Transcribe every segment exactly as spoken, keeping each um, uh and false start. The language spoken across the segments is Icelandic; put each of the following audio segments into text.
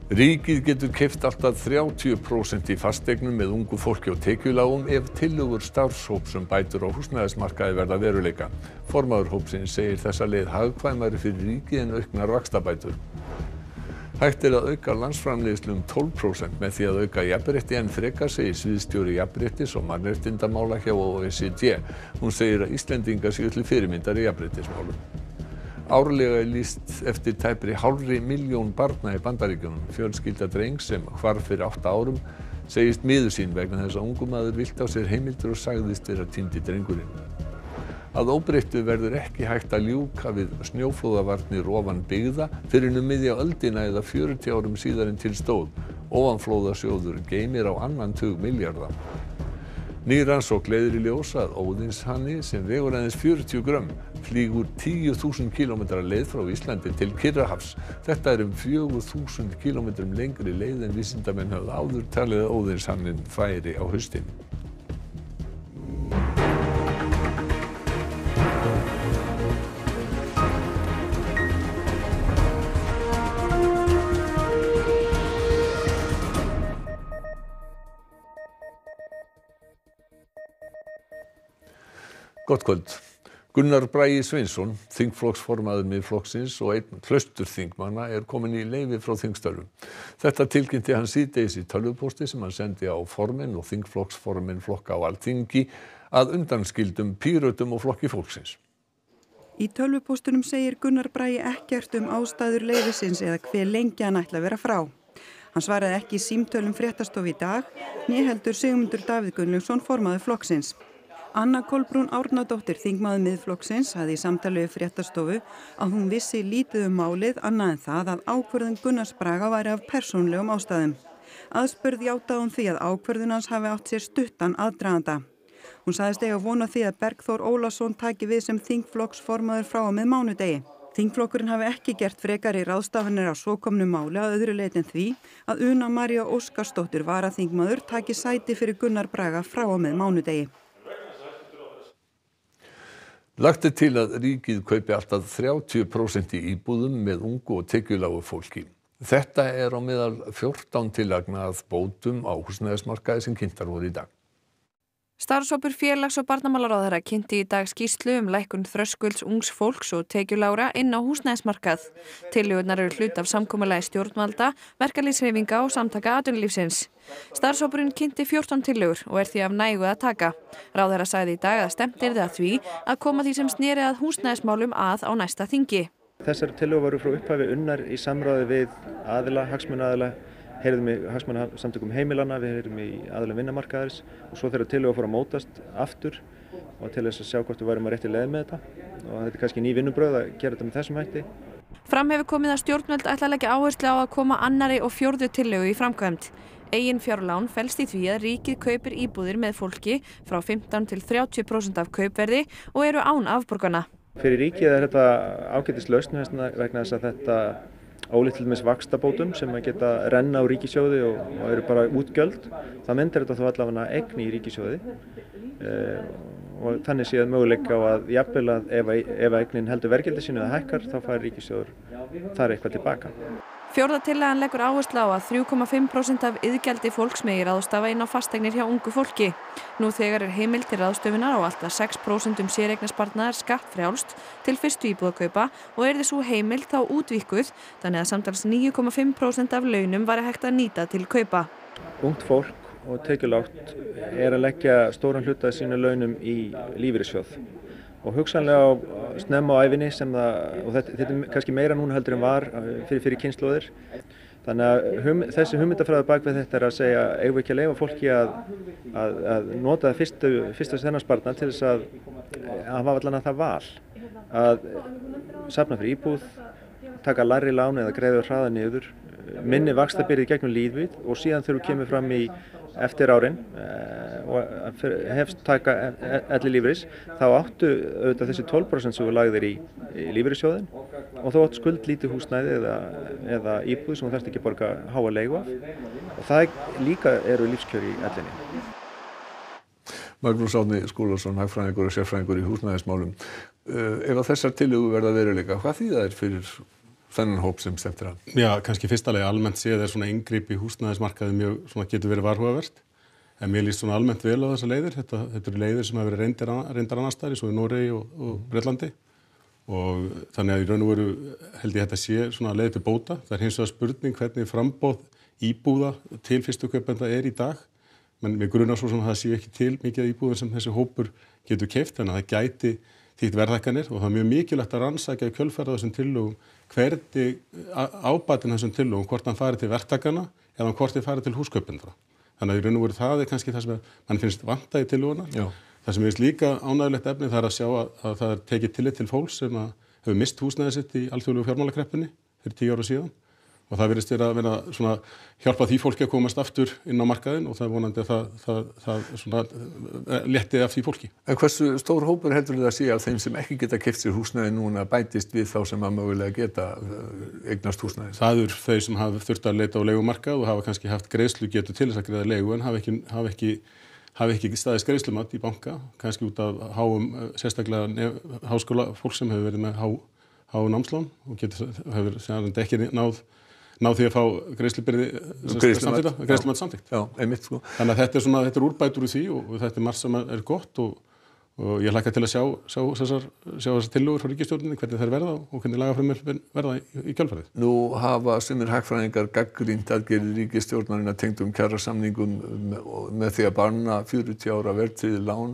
Ríkið getur keypt allt að þrjátíu prósent í fasteignum með ungu fólki og tekjulágum ef tillögur starfshóps um bætur á húsnæðismarkaði verða að veruleika. Formaður hópsins segir þessa leið hagkvæmari fyrir ríkið en auknar vaxtabætur. Hægt er að auka landsframleiðslu um tólf prósent með því að auka jafnrétti enn frekar, segir sviðsstjóri jafnréttis og mannréttindamála hjá O E C D. Hún segir að Íslendingar séu til fyrirmyndar í jafnréttismálum. Árlega er lýst eftir tæpri hálfri milljón barna í Bandaríkjunum. Fjölskylda drengs sem hvarf fyrir átta árum segist miður sín vegna þess að ungur maður vildi á sér heimildir og sagðist vera týndi drengurinn. Að óbreyttu verður ekki hægt að ljúka við snjóflóðavarnir ofan byggða fyrr en um miðja öldina eða fjörutíu árum síðar en til stóð. Ofanflóðasjóður geymir á annan tug milljarða. Ný rannsókn leiðir í ljós að óðinshani sem vegur aðeins fjörutíu grömm flýgur tíu þúsund kílómetra leið frá Íslandi til Kyrrahafs. Þetta er um fjögur þúsund kílómetrum lengri leið en vísindamenn höfðu áður talið að óðinshanin færi á haustin. Gott kvöld. Gunnar Bragi Sveinsson, þingflokksformaður Miðflokksins og einn klausturþingmanna er kominn í leyfi frá þingstörfum. Þetta tilkynnti hann síðdegis í tölvupósti sem hann sendi á formenn og þingflokksformenn flokka á Alþingi að undanskildum Pírötum og Flokki fólksins. Í tölvupóstunum segir Gunnar Bragi ekkert um ástæður leyfisins eða hve lengi hann ætli að vera frá. Hann svaraði ekki í símtölum fréttastofu í dag, né heldur Sigmundur Davíð Gunnlaugsson formaður flokksins. Anna Kolbrún Árnadóttir, þingmaður Miðflokksins, hafði í samtali við fréttastofu að hún vissi lítið um málið annað en það að ákvörðun Gunnars Braga væri af persónulegum ástæðum. Aðspurð játaði hún því að ákvörðun hans hafi átt sér stuttan aðdraganda. Hún sagðist eiga von á því að Bergþór Ólason taki við sem þingflokksformaður frá og með mánudegi. Þingflokkurinn hafi ekki gert frekari ráðstafanir á svokomnu máli að öðru leyti en því að Una María Óskarsdóttir varaþingmaður taki sæti fyrir Gunnar Braga frá og með mánudegi. Lagt er til að ríkið kaupi allt að þrjátíu prósent í íbúðum með ungu og tekjulágu fólki. Þetta er á meðal fjórtán tillagna að bótum á húsnæðismarkaði sem kynntar voru í dag. Starfshópur félags- og barnamálaráðherra kynnti í dag skýrslu um lækkun þröskulds ungs fólks og tekjulágra inn á húsnæðismarkað. Tillögurnar eru hluti af samkomulagi stjórnvalda, verkalýðshreyfinga og samtaka atvinnulífsins. Starfshópurinn kynnti fjórtán tillögur og er því af nægu að taka. Ráðherra sagði í dag að stefnt yrði að því að koma því sem sneri að húsnæðismálum að á næsta þingi. Þessar tillögur voru frá upphafi unnar í samráði við aðila, hagsmunaaðila. Heyrðum í hagsmunasamtökum heimilanna, við heyrðum í aðilum vinnumarkaðarins og svo þegar tillögur fóru að mótast aftur og til þess að sjá hvort við værum á réttri leið með þetta og þetta er kannski ný vinnubrögð að gera þetta með þessum hætti. Fram hefur komið að stjórnvöld ætla að leggja áherslu á að koma annarri og fjórðu tillögu í framkvæmd. Eigin fjárlán felst í því að ríkið kaupir íbúðir með fólki frá fimmtán til þrjátíu prósent af kaupverði og eru án afborgana. Fyrir ríkið er þetta ágætis lausn vegna þess að þetta ólíkt til dæmis vaxtabótum sem að geta renna á ríkissjóði og, og eru bara útgjöld. Það myndir þetta þó allavega eign í ríkissjóði e, og þannig séð möguleika á að jafnvel að ef, ef eignin heldur verðgildi sínu eða hækkar þá fær ríkissjóður þar eitthvað tilbaka. Fjórða tillagan leggur áherslu á að þrjú komma fimm prósent af iðgjaldi fólks megi ráðstafa inn á fasteignir hjá ungu fólki. Nú þegar er heimild til ráðstöfunar á allt að sex prósent séreignarsparnaðar skattfrjálst til fyrstu íbúðakaupa og yrði sú heimild þá útvíkkuð þannig að samtals níu komma fimm prósent af launum væri hægt að nýta til kaupa. Ungt fólk og tekjulágt er að leggja stóran hluta af sínu launum í lífeyrissjóð. Og hugsanlega á snemma á ævinni sem það, og þetta, þetta er kannski meira núna heldur en var fyrir, fyrir kynslóðir. Þannig að hum, þessi hugmyndafræði bak við þetta er að segja, eigum við ekki að leyfa fólki að, að, að nota fyrstu, fyrstu þennarsparnað til þess að, að hafa allan að það val. Að safna fyrir íbúð, taka lægri lán eða greiða hraða niður, minni vaxtabyrði gegnum lífið og síðan þegar við kemur fram í eftir árin og hefst taka ellilífeyris þá áttu auðvitað þessi tólf prósent sem við lagðir í, í lífeyrissjóðinn og þá áttu skuldlítið húsnæði eða, eða íbúð sem þú þarft ekki að borga háa leigu af og það líka eru lífskjör í ellinni. Magnús Árni Skúlason, hagfræðingur og sérfræðingur í húsnæðismálum. Ef að þessar tillögur verða veruleika, hvað þýða þær fyrir þennan hóp sem stefnir að? Já, kannski fyrsta lagi almennt séð er svona inngrip í húsnæðismarkaði mjög svona getur verið varhugavert. En mér líst svona almennt vel á þessar leiðir. Þetta, þetta eru leiðir sem hafa verið reyndar, reyndar annars staðar, svo í Noregi og, og Bretlandi. Og þannig að í raun og veru held ég þetta sé svona leið til bóta. Það er hins vegar spurning hvernig framboð íbúða til fyrstu kaupenda er í dag. Men mér grunar svo sem það sé ekki til mikið íbúðum sem þessi hópur getur keypt, þannig að það gæti þýtt verðhækkanir og það er mjög mikilvægt að rannsaka í kjölfarið þessum tillögum hvernig ábatinn þessum tillögum, hvort hann fari til verktakana eða hvort þið fari til húskaupenda. Þannig að í raun og veru það er kannski það sem mann finnst vanta í tillöguna. Já. Það sem er líka ánægjulegt efni það er að sjá að, að það er tekið tillit til fólks sem hefur mist húsnæði sitt í alþjóðlegu fjármálakreppunni fyrir tíu ára síðan. Og það virðist vera að vera svona hjálpa því fólki að komast aftur inn á markaðinn og það er vonandi að það, það, það svona létti af því fólki. En hversu stór hópur heldur þið að sé af þeim sem ekki geta keypt sér húsnæði núna bætist við þá sem að mögulega geta eignast húsnæði? Það eru þau sem hafa þurft að leita á leigumarkað og hafa kannski haft greiðslugetu til þess að greiða leigu en hafa ekki, hafa ekki, hafa ekki staðist greiðslumat í banka, kannski út af háum, sérstaklega háskóla fólk sem hefur verið með há, há námslán og getur, hefur sem ekki náð ná því að fá greiðslubyrði samþykkta, greiðslumat samþykkt. Já, einmitt sko. Þannig að þetta er svona, þetta er úrbætur úr því og þetta er margt sem er gott og, og ég hlakka til að sjá, sjá þessar, sjá þessar tillögur frá ríkisstjórninni, hvernig þær verða og hvernig lagafrumvörp verða í, í kjölfarið. Nú hafa sumir hagfræðingar gagnrýnt aðgerðir ríkisstjórnarinnar tengdum kjarasamningum með því að banna fjörutíu ára verðtryggð lán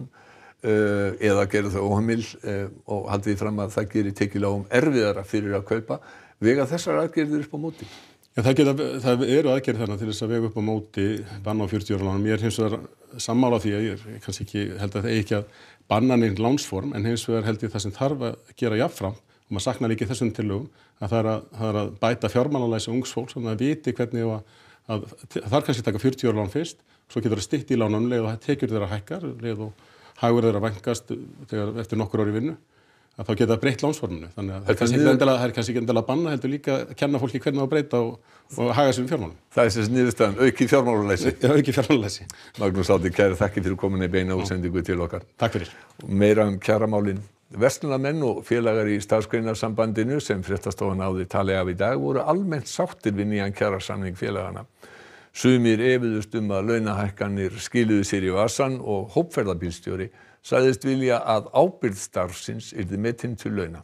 uh, eða gera þau óheimil uh, og haldið fram að það gerir tekjulágum erfiðara fyrir að kaupa. Vega þessar aðgerðir upp á móti? Já, það, geta, það eru aðgerðir þarna til þess að vega upp á móti banna á fjörutíu ára lánum. Ég er hins vegar sammála því að ég er kannski ekki, held að það er ekki að banna neinn lánsform, en hins vegar held ég það sem þarf að gera jafnframt, og maður saknar líka þessum tillögum, að það er að, það er að bæta fjármálalæsi ungs fólks, þannig að viti hvernig að, að það er kannski að taka fjörutíu ára lán fyrst, svo getur það stytt í lánum leið og það tekjur þeirra hækkar, leið og hagur þeirra vænkast þegar eftir nokkur ári vinnu. Að þá geta breytt lánsforminu. Þannig að það er kannski ekki endilega, það er kannski ekki endilega að banna, heldur líka að kenna fólki hvernig á að breyta og, og haga sér um fjármálum. Það er þessi niðurstaðan, auki fjármálalæsi. Já, auki fjármálalæsi. Magnús Árni, kærar þakkir fyrir komin í beina útsendingu til okkar. Takk fyrir. Meira um kjaramálin. Verslunarmenn og félagar í Starfsgreinasambandinu sem fréttastofan náði tali af í dag voru almennt sáttir við nýjan kjarasamning félaganna. Sumir efuðust um að launahækkanir skiluðu sér í vasann og hópferðabílstjóri sagðist vilja að ábyrgð starfsins yrði metin til launa.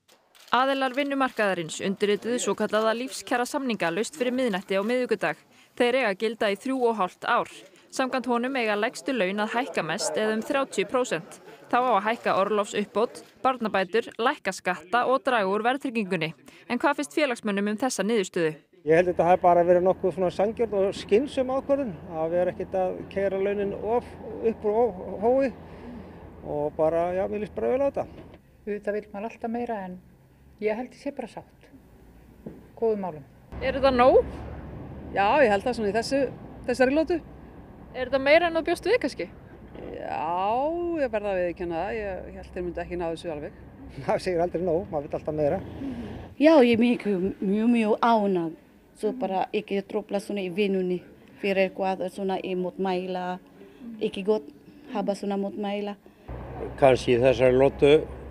Aðilar vinnumarkaðarins undirrituðu svokallaða lífskjarasamninga laust fyrir miðnætti á miðvikudag. Þeir eiga að gilda í þrjú og hálft ár. Samkvæmt honum eiga lægstu laun að hækka mest eða um þrjátíu prósent. Þá á að hækka orlofsuppbót, barnabætur, lækka skatta og draga úr verðtryggingunni. En hvað finnst félagsmönnum um þessa niðurstöðu? Ég held að þetta hafi bara verið nokkuð svona sanngjörn og skynsöm ákvörðun. Það er ekkert að keyra launin of upp úr hói og bara, já, mér líst bara vel á þetta. Þetta vil maður alltaf meira en ég held ég sé bara sátt. Góðum málum. Er þetta nóg? Já, ég held það svona í þessu, þessari lótu. Er þetta meira en þú bjóst við kannski? Já, ég verða að viðurkenna það. Ég held þeir myndi ekki ná þessu alveg. Það segir aldrei nóg, maður vil alltaf meira. Já, ég er mjög, mjög, mjög ánægð. Svo bara ekki trufla svona í vinnunni fyrir eitthvað svona í mótmæla, ekki gott hafa svona mótmæla. Kannski í þessari lótu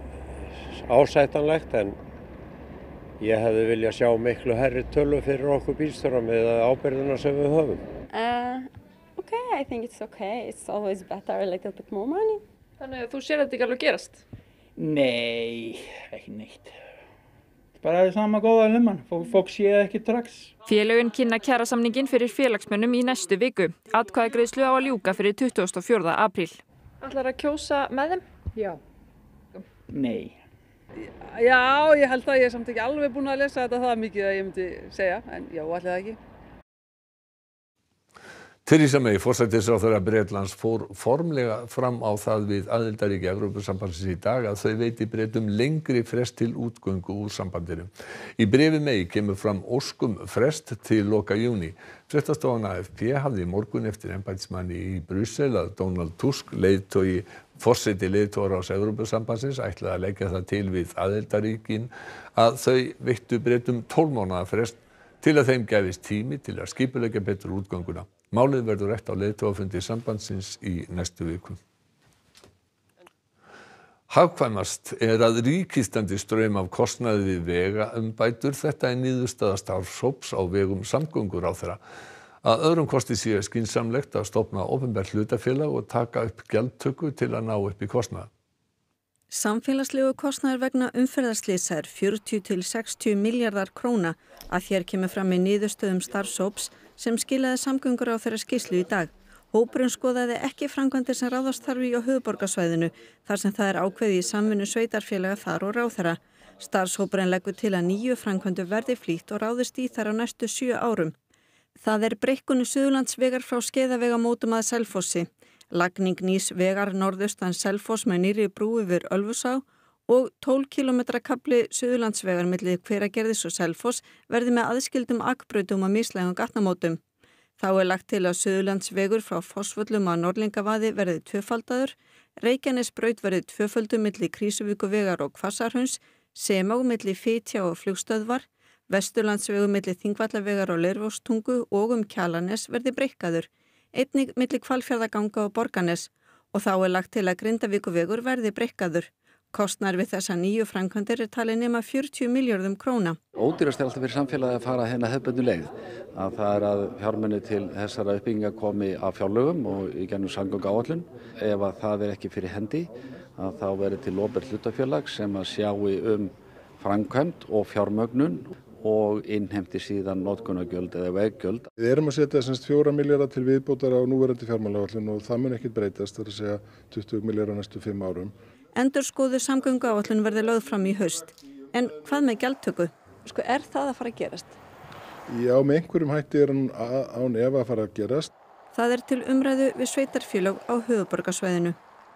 ásættanlegt en ég hefði viljað sjá miklu hærri tölu fyrir okkur bílstjóra með ábyrgðina sem við höfum. Uh, okay, I think it's okay. It's always better a little bit more money. Þannig að þú sér þetta ekki alveg gerast? Nei, ekki neitt. Bara það er sama góða lumman, fólk séð ekki strax. Félögin kynna kjarasamningin fyrir félagsmönnum í næstu viku. Atkvæðagreiðslu á að ljúka fyrir tuttugasta og fjórða apríl. Ætlar að kjósa með þeim? Já. Nei. Já, ég held að ég er samt ekki alveg búin að lesa þetta það mikið að ég myndi segja, en já, ætli það ekki. Theresa May, forsætisráðherra Bretlands, fór formlega fram á það við aðildarríki Evrópusambandsins í dag að þau veiti Bretum lengri frest til útgöngu úr sambandinu. Í bréfi May kemur fram óskum frest til loka júní. Fréttastofan A F P hafði í morgun eftir embættismanni í Brussel að Donald Tusk, leiðtogi forseti leiðtogaráðs Evrópusambandsins, ætlaði að leggja það til við aðildarríkin að þau veittu Bretum tólf mánaða frest til að þeim gæfist tími til að skipuleggja betur útgönguna. Málið verður rætt á leiðtogafundi sambandsins í næstu viku. Hagkvæmast er að ríkið standi straum af kostnaði við vegaumbætur. Þetta er niðurstaða starfshóps á vegum samgönguráðherra. Að öðrum kosti sé skynsamlegt að stofna opinbert hlutafélag og taka upp gjaldtöku til að ná upp í kostnað. Samfélagslegu kostnaður vegna umferðarslysa er fjörutíu til sextíu milljarðar króna að hér kemur fram í niðurstöðum starfshóps sem skilaði samgönguráðherra skýrslu í dag. Hópurinn skoðaði ekki framkvæmdir sem ráðast þarf í á höfuðborgarsvæðinu þar sem það er ákveðið í samvinnu sveitarfélaga þar og ráðherra. Starfshópurinn leggur til að níu framkvæmdir verði flýtt og ráðist í þær á næstu sjö árum. Það er breikkun Suðurlandsvegar frá Skeiðavegamótum að Selfossi, lagning nýs vegar norðaustan Selfoss með nýrri brú yfir Ölfusá og tólf kílómetra kafli Suðurlandsvegar milli Hveragerðis og Selfoss verði með aðskildum akbrautum og mislægum gatnamótum. Þá er lagt til að Suðurlandsvegur frá Fossvöllum að Norðlingavaði verði tvöfaldaður, Reykjanesbraut verði tvöföldu milli Krýsuvíkurvegar og Hvassahrauna, sem á milli Fitja og Flugstöðvar, Vesturlandsvegur milli Þingvallavegar og Leirvogstungu og um Kjalarnes verði breikkaður, einnig milli Hvalfjarðarganga og Borgarnes og þá er lagt til að Grindavíkurvegur verði breikkaður. Kostnaður við þessa nýju framkvæmdir er talið nema fjörutíu milljörðum króna. Ódýrast er alltaf fyrir samfélagið að fara hérna hefðbundnu leið. Að það er að fjármuni til þessara uppbygginga komi af fjárlögum og í gennum samgönguáætlun. Ef að það er ekki fyrir hendi, að þá verður til opinbert hlutafélag sem að sjái um framkvæmd og fjármögnun og innheimti síðan notkunargjöld eða veggjöld. Við erum að setja semst fjóra milljarða til viðbótar á núverandi fjármálaáætlun og það mun ekkert breytast, það er að segja tuttugu milljarða næstu fimm árum. Endurskoðuð samgönguáætlun verði lögð fram í haust. En hvað með gjaldtöku? Sko, er það að fara að gerast? Já, með einhverjum hætti er hann án efa að fara að gerast. Það er til umræðu við sveitarfélög á höfuðborgarsvæðinu.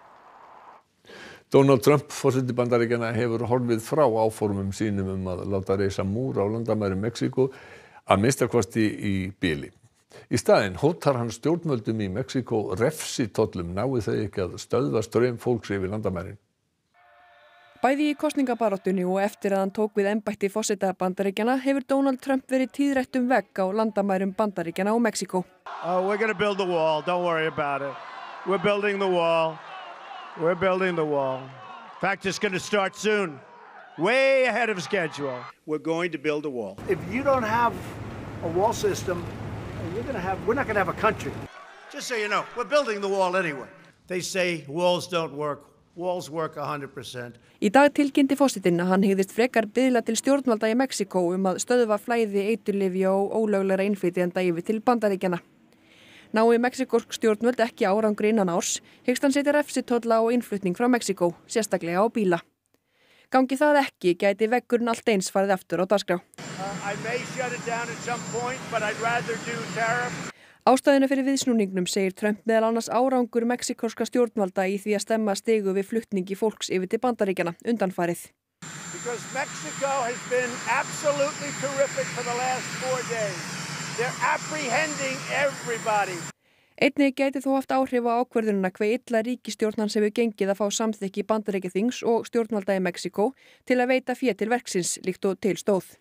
Donald Trump, forseti Bandaríkjanna, hefur horfið frá áformum sínum um að láta reisa múr á landamærum Mexíkó, að minnsta kosti í bili. Í staðinn hótar hann stjórnvöldum í Mexíkó refsitollum nái þau ekki að stöðva straum fólks yfir landamærin. Bæði í kosningabaráttunni og eftir að hann tók við embætti forseta Bandaríkjanna hefur Donald Trump verið tíðrætt um vegg á landamærum Bandaríkjanna og Mexíkó. Oh, we're going to build the wall. Don't worry about it. We're building the wall. We're building the wall. In fact, it's going to start soon. Way ahead of schedule. We're going to build a wall. If you don't have a wall system, you're going to have we're not going to have a country. Just so you know, we're building the wall anyway. They say walls don't work. Walls work one hundred percent. Í dag tilkynnti forsetinn að hann hygðist frekar biðla til stjórnvalda í Mexíkó um að stöðva flæði eiturlyfja og ólöglegra innflytjenda yfir til Bandaríkjanna. Nái mexíkósk stjórnvöld ekki árangri innan árs, hyggst hann setja refsitolla á innflutning frá Mexíkó, sérstaklega á bíla. Gangi það ekki, gæti veggurinn allt eins farið aftur á dagskrá. I may shut it down at some point, but I'd rather do tariffs. Ástæðuna fyrir viðsnúningnum segir Trump meðal annars árangur mexíkóska stjórnvalda í því að stemma stigu við flutningi fólks yfir til Bandaríkjanna undanfarið. Because Mexico has been absolutely terrific for the last four days. They're apprehending everybody. Einnig gæti þó haft áhrif á ákvörðunina hve illa ríkisstjórn hans hefur gengið að fá samþykki Bandaríkjaþings og stjórnvalda í Mexíkó til að veita fé til verksins líkt og til stóð.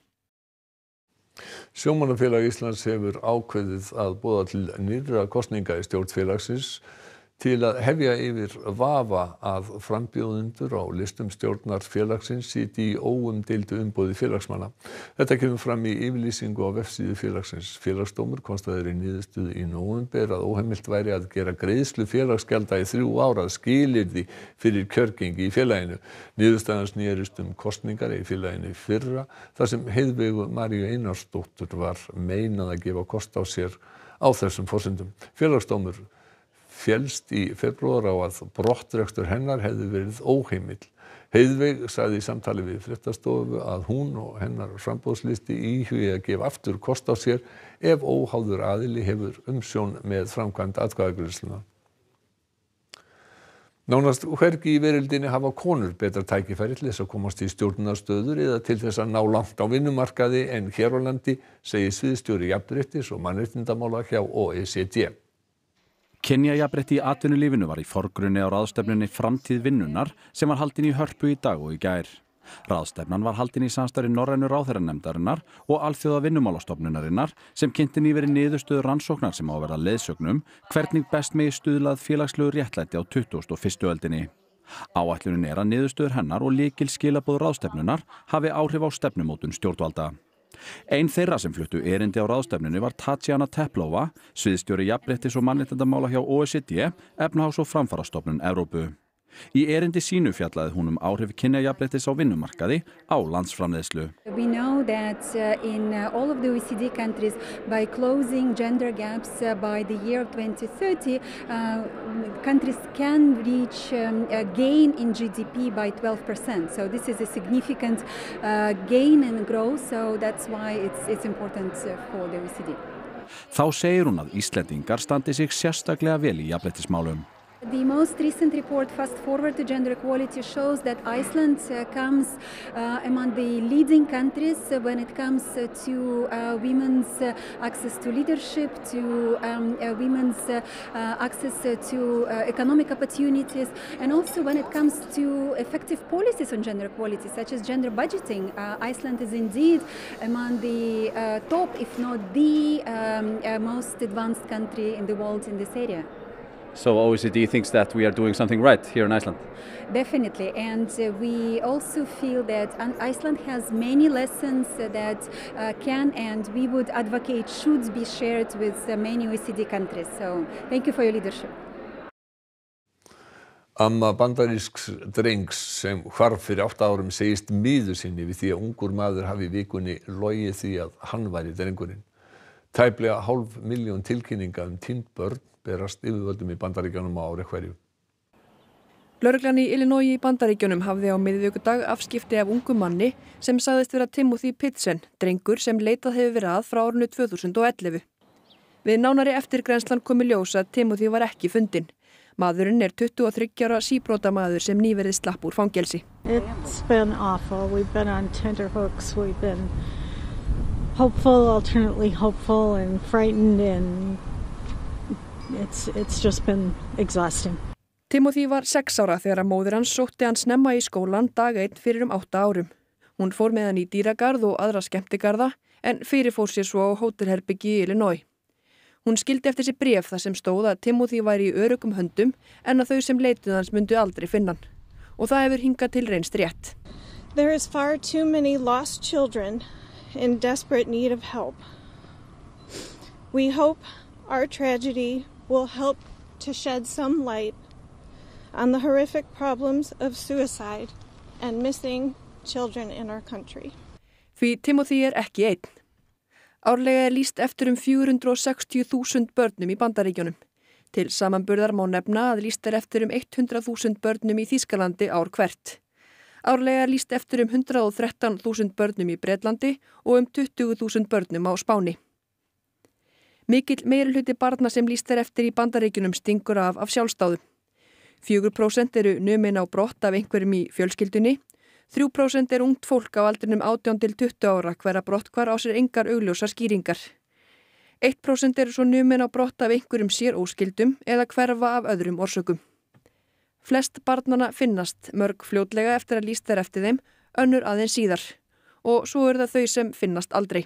Sjómannafélag Íslands hefur ákveðið að boða til nýrra kosninga í stjórn félagsins til að hefja yfir vafa að frambjóðendur á listum stjórnar félagsins sitji í óumdeildu umboði félagsmanna. Þetta kemur fram í yfirlýsingu á vefsíðu félagsins. Félagsdómur konstaði í niðurstöðu í nóvember að óheimilt væri að gera greiðslu félagsgjalda í þrjú ár að skilyrði fyrir kjörgengi í félaginu. Niðurstaðan snerist um kosningar í félaginu í fyrra þar sem Heiðveigu Maríu Einarsdóttur var meinað að gefa kost á sér á þessum forsendum. Félagsdómur féllst í febrúar á að brottrekstur hennar hefði verið óheimill. Heiðveig sagði í samtali við fréttastofu að hún og hennar framboðslisti íhugi að gefa aftur kost á sér ef óháður aðili hefur umsjón með framkvæmd atkvæðagreiðslunnar. Nánast hvergi í veröldinni hafa konur betra tækifæri til þess að komast í stjórnunarstöður eða til þess að ná langt á vinnumarkaði en hér á landi, segir sviðsstjóri jafnréttis og mannréttindamála hjá O E C D. Kynjajafnrétti í atvinnulífinu var í forgrunni á ráðstefnunni Framtíð vinnunnar sem var haldin í Hörpu í dag og í gær. Ráðstefnan var haldin í samstarfi Norrænu ráðherranefndarinnar og Alþjóða vinnumálastofnunarinnar sem kynnti nýverið niðurstöðu rannsóknar sem á að verða leiðsögnum hvernig best megi stuðlað félagslegu réttlæti á tuttugustu og fyrstu öldinni. Áætlunin er að niðurstöður hennar og lykil skilaboð ráðstefnunnar hafi áhrif á stefnumótun stjórnvalda. Ein þeirra sem fluttu erindi á ráðstefnunni var Tatjana Teplova, sviðsstjóri jafnréttis- og mannréttindamála hjá O E C D, Efnahags- og framfarastofnun Evrópu. Í erindi sínu fjallaði hún um áhrif kynjajafnréttis á vinnumarkaði á landsframleiðslu. We know that uh, in uh, all of the O E C D countries, by closing gender gaps uh, by the year of twenty thirty, uh, countries can reach um, a gain in G D P by twelve percent. So this is a significant uh, gain and growth, so that's why it's, it's important uh, for the O E C D. Þá segir hún að Íslendingar standi sig sérstaklega vel í jafnréttismálum. The most recent report, Fast Forward to Gender Equality, shows that Iceland uh, comes uh, among the leading countries uh, when it comes uh, to uh, women's uh, access to leadership, to um, uh, women's uh, uh, access uh, to uh, economic opportunities, and also when it comes to effective policies on gender equality, such as gender budgeting. Uh, Iceland is indeed among the uh, top, if not the um, uh, most advanced country in the world in this area. So O E C D thinks that we are doing something right here in Iceland? Definitely, and uh, we also feel that Iceland has many lessons uh, that uh, can and we would advocate should be shared with uh, many O E C D countries. So thank you for your leadership. Amma bandarísks drengs sem hvarf fyrir átta árum segist miður sinni við því að ungur maður hafi í vikunni logið því að hann væri drengurinn. Tæplega hálf milljón tilkynninga um týnd börn berast yfirvöldum í Bandaríkjunum á ári hverju. Lögreglan í Illinois í Bandaríkjunum hafði á miðvikudag afskipti af ungum manni sem sagðist vera Timothy Pitsen, drengur sem leitað hefur verið að frá árinu tvö þúsund og ellefu. Við nánari eftirgrennslan kom í ljós að Timothy var ekki fundinn. Maðurinn er tuttugu og þriggja ára síbrotamaður sem nýverið slapp úr fangelsi. It's been awful. We've been on tenterhooks. We've been hopeful, alternately hopeful and frightened and It's, it's just been exhausting. Timothy var sex ára þegar að móðir hans sótti hann snemma í skólan dag einn fyrir um átta árum. Hún fór með hann í dýragarð og aðra skemmtigarða en fyrirfór sér svo á hótelherbyggi í Illinois. Hún skildi eftir sér bréf þar sem stóð að Timothy væri í öruggum höndum en að þau sem leituðu hans myndu aldrei finna hann. Og það hefur hingað til reynst rétt. There is far too many lost children in desperate need of help. We hope our tragedy will help to shed some light on the horrific problems of suicide and missing children in our country. Því Timothy er ekki einn. Árlega er lýst eftir um fjögur hundruð og sextíu þúsund börnum í Bandaríkjunum. Til samanburðar má nefna að lýst er eftir um hundrað þúsund börnum í Þýskalandi ár hvert. Árlega er lýst eftir um hundrað og þrettán þúsund börnum í Bretlandi og um tuttugu þúsund börnum á Spáni. Mikill meirihluti barna sem lýst er eftir í Bandaríkjunum stingur af af sjálfsdáðum. fjögur prósent eru numin á brott af einhverjum í fjölskyldunni. þrjú prósent er ungt fólk á aldrinum átján til tuttugu ára hverra brotthvarf á sér engar augljósar skýringar. eitt prósent eru svo numin á brott af einhverjum sér óskyldum eða hverfa af öðrum orsökum. Flest barnanna finnast, mörg fljótlega eftir að lýst er eftir þeim, önnur aðeins síðar. Og svo eru það þau sem finnast aldrei.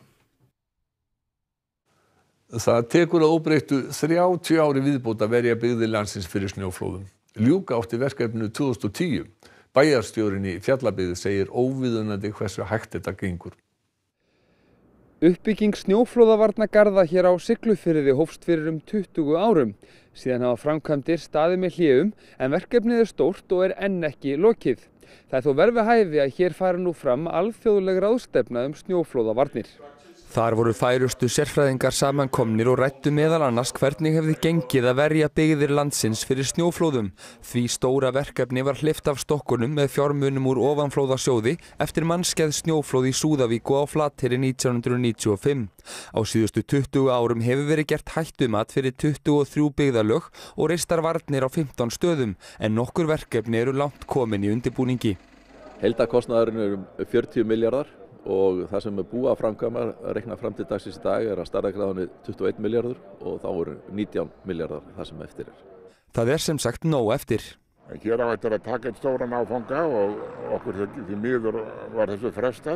Það tekur að óbreyttu þrjátíu ári viðbót að verja byggðir landsins fyrir snjóflóðum. Ljúka átti verkefninu tvö þúsund og tíu. Bæjarstjórinn í Fjallabyggð segir óviðunandi hversu hægt þetta gengur. Uppbygging snjóflóðavarnargarða hér á Siglufirði hófst fyrir um tuttugu árum. Síðan hafa framkvæmdir staðið með hléum en verkefnið er stórt og er enn ekki lokið. Það er þó vel við hæfi að hér fara nú fram alþjóðleg ráðstefna um snjóflóðavarnir. Þar voru færustu sérfræðingar samankomnir og ræddu meðal annars hvernig hefði gengið að verja byggðir landsins fyrir snjóflóðum. Því stóra verkefni var hleypt af stokkunum með fjármunum úr ofanflóðasjóði eftir mannskeið snjóflóð í Súðavík og á Flateyri nítján hundruð níutíu og fimm. Á síðustu tuttugu árum hefur verið gert hættumat fyrir tuttugu og þrjú byggðarlög og reistar varnir á fimmtán stöðum, en nokkur verkefni eru langt komin í undirbúningi. Heildarkostnaðurinn er um fjörutíu milljarðar. Og það sem er búið að framkvæma að reikna fram til dagsins í dag er að stærðargráðunni tuttugu og einn milljarður og þá eru nítján milljarðar það sem eftir er. Það er sem sagt nóg eftir. Hér á eftir að taka eitt stóran áfanga og okkur því miður var þessu frestað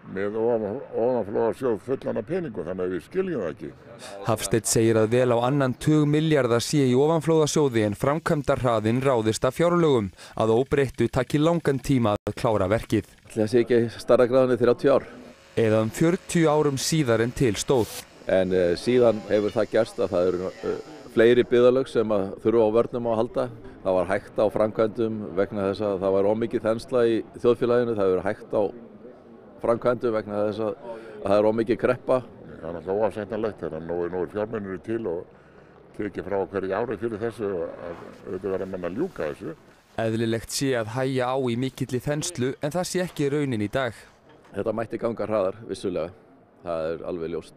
með ofanflóðasjóð fullan af peningum, þannig að við skiljum það ekki. Hafsteinn segir að vel á annan tug milljarða sé í ofanflóðasjóði en framkvæmdahraðinn ráðist af fjárlögum, að óbreyttu taki langan tíma að klára verkið. Það sé ekki stærðargráðunni þrjátíu ár. Eða um fjörutíu árum síðar en til stóð. En uh, síðan hefur það gerst að það eru uh, fleiri byggðarlög sem að þurfa á vörnum að halda. Það var hægt á framkvæmdum vegna þess að það var ómikið þensla í þjóðfélaginu. Það hefur hægt á framkvæmdum vegna þess að, að það er ómikið kreppa. Það er alltaf óafsættanlegt þegar nú er fjármunir til og tekið frá hverju ári fyrir þessu að auðvitað verða menn að ljúka þessu. Eðlilegt sé að hægja á í mikilli þenslu en það sé ekki raunin í dag. Þetta mætti ganga hraðar, vissulega. Það er alveg ljóst.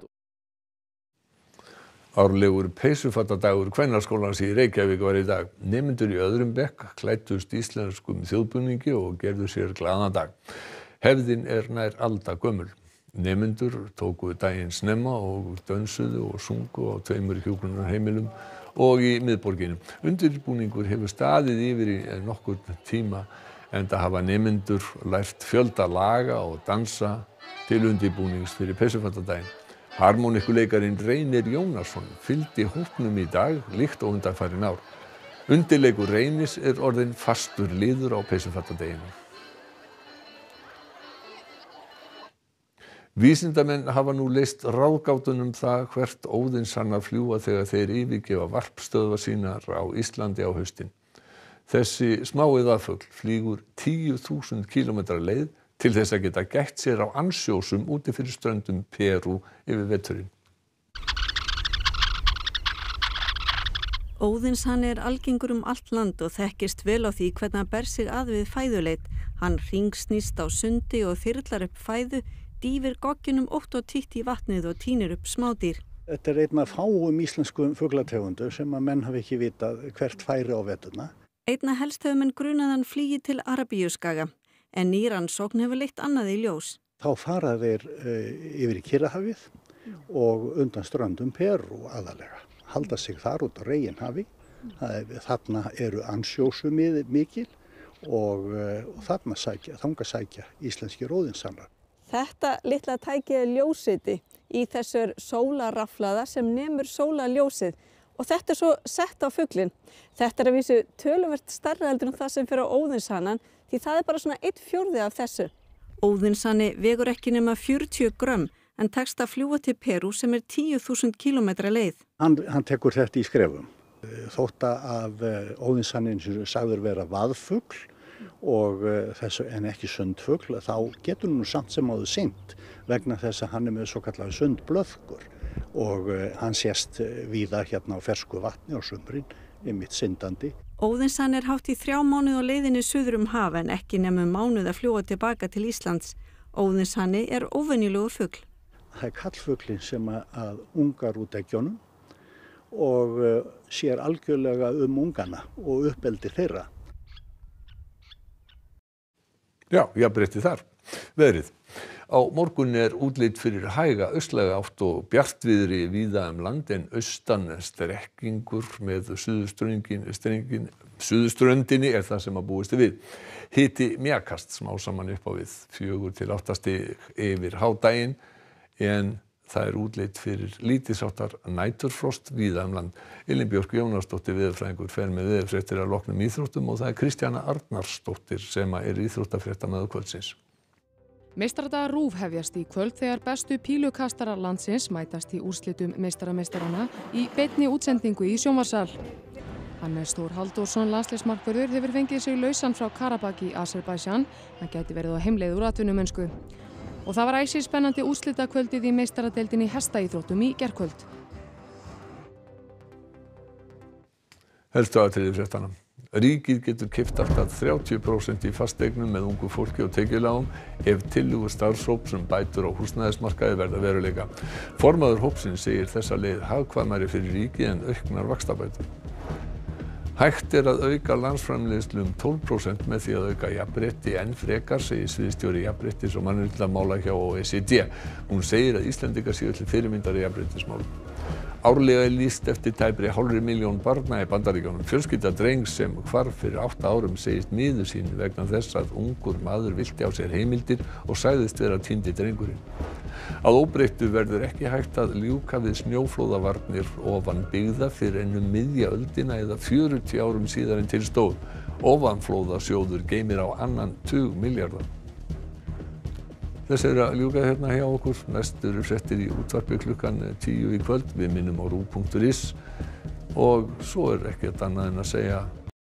Árlegur peysufattadagur Kvennaskólans í Reykjavík var í dag. Nemendur í öðrum bekk klæddust íslenskum þjóðbúningi og gerðu sér glaðan dag. Hefðin er nær alda gömul. Nemendur tóku daginn snemma og dönsuðu og sungu á tveimur hjúkrunarheimilum og í miðborginum. Undirbúningur hefur staðið yfir í nokkurn tíma enda hafa nemendur lært fjölda laga og dansa til undirbúnings fyrir peysufattadaginn. Harmonikkuleikarinn Reynir Jónasson fylgdi hópnum í dag líkt og undanfarin ár. Undirleikur Reynis er orðinn fastur liður á peysufattadeginum. Vísindamenn hafa nú leyst ráðgátunum það hvert óðinshannar fljúga þegar þeir yfirgefa varpstöðvar sínar á Íslandi á haustin. Þessi smái aðfugl flýgur tíu þúsund kílómetra leið til þess að geta gætt sér á ansjósum úti fyrir ströndum Perú yfir veturinn. Óðinshanni er algengur um allt land og þekkist vel á því hvernig hann ber sig að við fæðuleit. Hann hringsnýst á sundi og þyrlar upp fæðu, dýfir gogginum ótt og títt í vatnið og tínir upp smádýr. Þetta er einn af fáum íslenskum fuglategundum sem að menn hafi ekki vitað hvert færi á veturna. Einna helst hefur menn grunaðan flugi til Arabíuskaga, en ný rannsókn hefur leitt annað í ljós. Þá fara þeir uh, yfir í Kyrrahafið og undan ströndum Perú aðalega. Halda sig þar út á Reginhafi. Þarna eru ansjósumið mikil og, uh, og þarna sækja, þanga sækja íslenskir óðinshannar. Þetta litla tæki er ljósiti í þessar sólarraflaða sem nemur sólarljósið. Og þetta er svo sett á fuglinn. Þetta er að vísu töluvert stærra heldur en það sem fyrir á óðinshannan því það er bara svona einn fjórði af þessu. Óðinshanni vegur ekki nema fjörutíu grömm en tekst að fljúga til Perú sem er tíu þúsund kílómetra leið. Hann, hann tekur þetta í skrefum. Þótt að óðinshannin sem sagður vera vaðfugl og þessu en ekki sundfugl, þá getur nú samt sem áður synt vegna þess að hann er með svo kallar sundblöðkur. Og hann sést víða hérna á fersku vatni á sumrin, einmitt syndandi. Óðinshanni er hátt í þrjá mánuð á leiðinni suður um haf en ekki nema mánuð að fljúga tilbaka til Íslands. Óðinshanni er óvenjulegur fugl. Það er kallfuglinn sem að ungar út eggjunum og sér algjörlega um ungana og uppeldi þeirra. Já, jafnrétti þar. Veðrið. Á morgun er útlit fyrir hæga austlæga átt og bjartviðri víða um land en austan strekkingur með suðurströndinni suðurströndinni er það sem að búist við. Hiti mjakast smá saman upp á við fjögur til átta stig yfir hádaginn en það er útlit fyrir lítilsháttar næturfrost víða um land. Elín Björk Jónasdóttir veðurfræðingur fer með veðurfréttir að loknum íþróttum og það er Kristjana Arnarsdóttir sem er íþróttafréttamaður kvöldsins. Meistaradagar RÚV hefjast í kvöld þegar bestu pílukastarar landsins mætast í úrslitum meistarameistarana í beinni útsendingu í sjónvarssal. Hannes Þór Halldórsson landsliðsmarkvörður hefur fengið sig lausan frá Karabakh í Azerbaijan. Hann gæti verið á heimleið úr atvinnumennsku. Og það var æsispennandi úrslitakvöldið í meistaradeildinni í hestaíþróttum í gærkvöld. Helstu atriði fréttanna. Ríkið getur keypt allt að þrjátíu prósent í fasteignum með ungu fólki og tekjulágum ef tillögur starfshóps um bætur á húsnæðismarkaði verða veruleika. Formaður hópsins segir þessa leið hagkvæmari fyrir ríkið en auknar vaxtabætur. Hægt er að auka landsframleiðslu um tólf prósent með því að auka jafnrétti enn frekar, segir sviðsstjóri jafnréttis og mannréttindamála hjá O E C D. Hún segir að Íslendingar séu til fyrirmyndar í jafnréttismálum. Árlega er lýst eftir tæpri hálfri milljón barna í Bandaríkjunum. Fjölskylda drengs sem hvarf fyrir átta árum segist miður sín vegna þess að ungur maður villti á sér heimildir og sagðist vera týndi drengurinn. Að óbreyttu verður ekki hægt að ljúka við snjóflóðavarnir ofan byggða fyrir ennum miðja öldina eða fjörutíu árum síðar en til stóð. Ofanflóðasjóður geymir á annan tug milljarða. Þess er að ljúka hérna hjá okkur. Næst eru fréttir í útvarpi klukkan tíu í kvöld. Við minnum á ruv punktur is og svo er ekkert annað en að segja